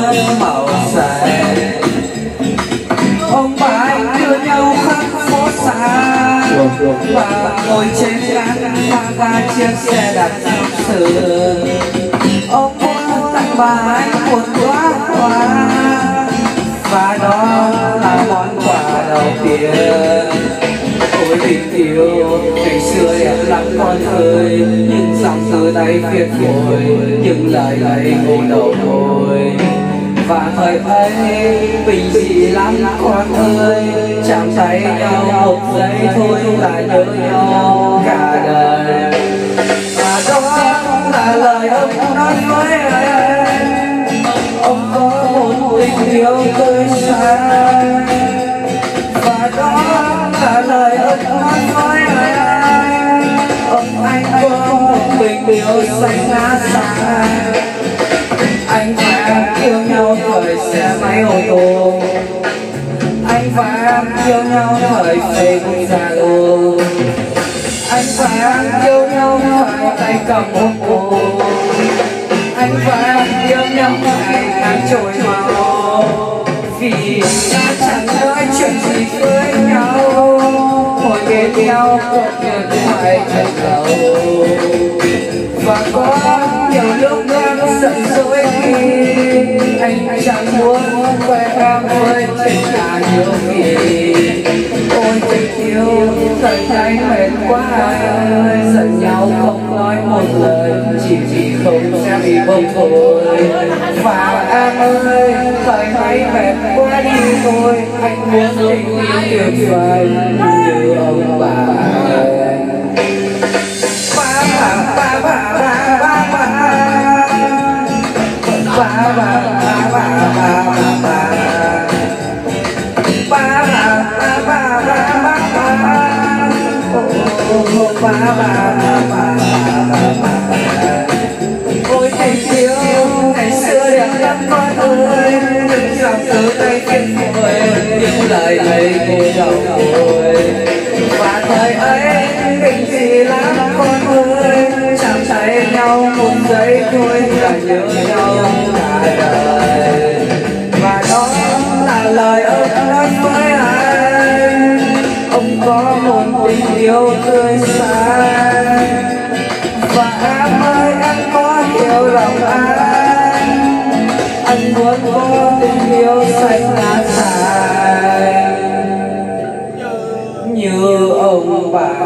màu xanh. Ông bà anh đưa nhau khắp phố xa và ngồi trên gác ga chiếc xe đạp xưa. Ông muốn tặng bà anh một đóa hoa và đó là món quà đầu tiên. Ôi tình yêu ngày xưa em lắm con ơi, những dòng từ tay viết vội, những lời lạy ngô đầu môi. Và thời ấy bình dị lắm con ơi, chạm tay nhau một giây thôi là nhớ nhau cả đời. Và đó là lời ông nói với em, ông có một tình yêu tươi sáng. Và đó là lời ông nói với em, anh có một tình yêu xanh ngát xa. Anh và em yêu nhau thời xe máy ô tô, anh và em yêu nhau thời Facebook Zalo, anh và em yêu nhau thời tay cầm Oppo, anh và em yêu nhau thời tháng trôi màu. Vì ta chẳng nói chuyện gì với nhau, ngồi bên nhau cuộc điện thoại thật lâu. Và có nhiều lúc em giận dỗi khi anh chẳng muốn quay em với tình là nhiều kỳ. Ôi tình yêu thời anh mệt quá ơi, giận nhau không nói một lời, chỉ vì không sẽ bị bông thôi. Và em ơi thời hãy mệt quá đi thôi, anh muốn tình yêu tuyệt vời như ông bà. Ôi tình yêu ngày xưa đẹp lắm con ơi, những dòng từ tay viết vội, những lời lạy ngô đầu môi. Và thời ấy bình dị lắm con ơi, chạm tay nhau một giây thôi là nhớ nhau cả đời. Và đó là lời ông nói với anh, ông có một tình yêu tươi sáng. Và em ơi em có hiểu lòng anh muốn có tình yêu xanh ngát dài như ông bà.